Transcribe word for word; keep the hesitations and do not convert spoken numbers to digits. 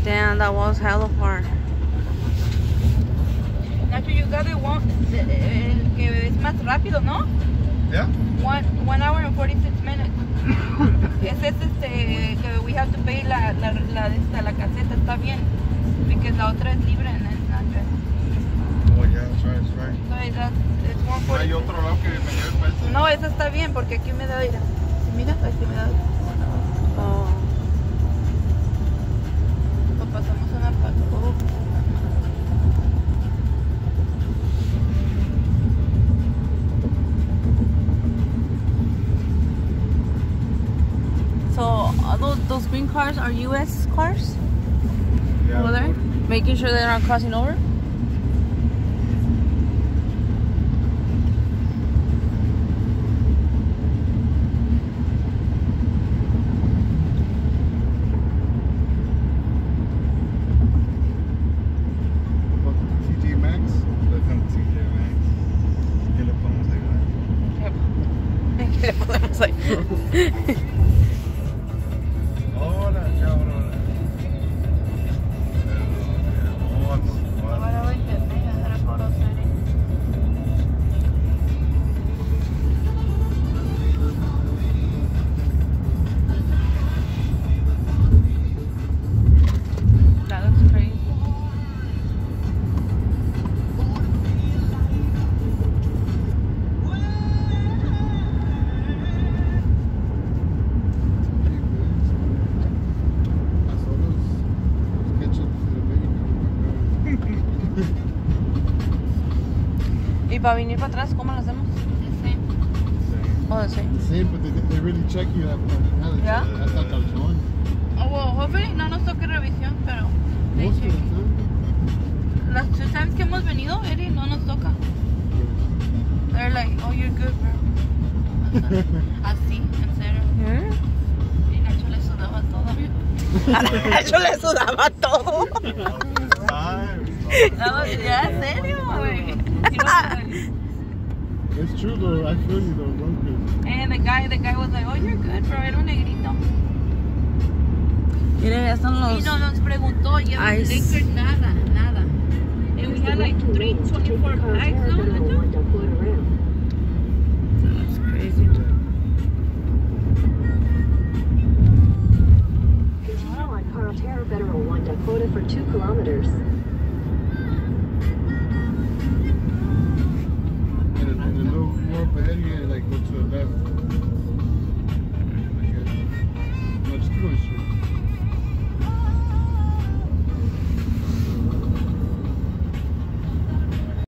Damn, that was hella far. Nacho, you got the one, the, el que es más rápido, ¿no? Yeah. One, one hour and forty-six minutes. Ese es este, que we have to pay la, la, la, esta, la caseta, está bien. Porque la otra es libre and it's not good. Oh, yeah, that's right, that's right. So that's, it's one ¿No forty. hay otro lado que me lleve el peso? No, esa está bien porque aquí me da, mira. Mira, aquí me da. Oh. Pues pasamos una parte. Oh. So all those, those green cars are U S cars Yeah. over there? Making sure they're not crossing over? T J Maxx. Dejan T J Maxx. ¿Qué le podemos ayudar? ¿Qué le podemos hacer? Ahora, ya, ahora. Oh, no, Ahora voy a intentar hacer a photo setting. That looks crazy. ¿Y para venir para atrás, cómo lo hacemos? Sí. Oh, sí. Sí, but they, they really check you that Yeah? hasta calzón. Oh, well, hopefully no nos toque revisión, pero they Most of check. the time. Las two times que hemos venido, Eddie, no nos toca. They're like, oh, you're good, bro. Así, en serio. ¿Eh? Y Nacho le sudaba todo. A Nacho le sudaba todo. No, ya, en serio, güey. It's true though, I feel you though, bro. And the guy, the guy was like, oh, you're good, bro. Era un negrito. Miren, ya están Y los... no nos preguntó, ¿llevan Ice. liquor? Nada, nada. And we had like three twenty-four bags, ¿no, Nacho?